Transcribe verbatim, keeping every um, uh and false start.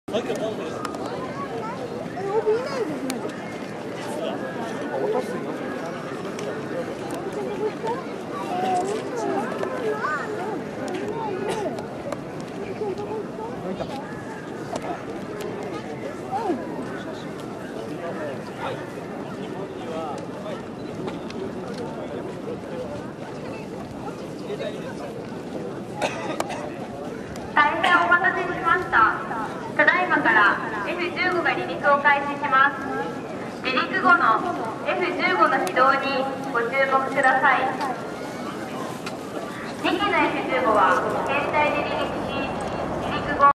大変お待たせしました。ただいまから エフじゅうご が離陸を開始します。離陸後の エフじゅうご の始動にご注目ください。にきの エフじゅうご は携帯で離陸し